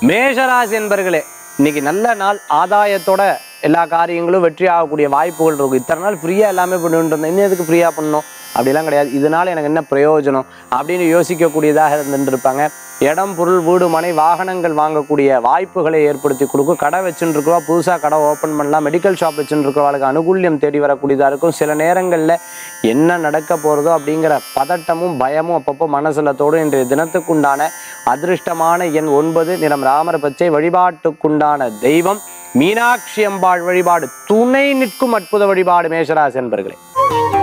மேஷராசி என்பர்களே, இன்னைக்கு நல்ல நாள். ஆதாயத்தோட எல்லா காரியங்களும் வெற்றி ஆகக்கூடிய வாய்ப்புகள் இருக்கும். இத்தனை நாள் ஃப்ரீயாக எல்லாமே பண்ணிட்டு இருந்தேன், இன்னும் எதுக்கு ஃப்ரீயாக பண்ணணும் அப்படிலாம் கிடையாது. இதனால் எனக்கு என்ன பிரயோஜனம் அப்படின்னு யோசிக்கக்கூடியதாக இருந்துட்டு இருப்பாங்க. இடம், பொருள், வீடு, மனை, வாகனங்கள் வாங்கக்கூடிய வாய்ப்புகளை ஏற்படுத்தி கொடுக்கும். கடை வச்சுட்டு இருக்கிறவா புதுசாக கடை ஓப்பன் பண்ணலாம். மெடிக்கல் ஷாப் வச்சுட்டு இருக்கிறவளுக்கு அனுகூல்யம் தேடி வரக்கூடியதாக இருக்கும். சில நேரங்களில் என்ன நடக்க போகிறதோ அப்படிங்கிற பதட்டமும் பயமும் அப்பப்போ மனசில் தோடும். இன்றைய தினத்துக்குண்டான அதிர்ஷ்டமான எண் 9, நிறம் ராமர் பச்சை. வழிபாட்டுக்குண்டான தெய்வம் மீனாட்சி அம்பாள் வழிபாடு. துணை நிற்கும் அற்புத வழிபாடு மேஷராசி என்பர்களே.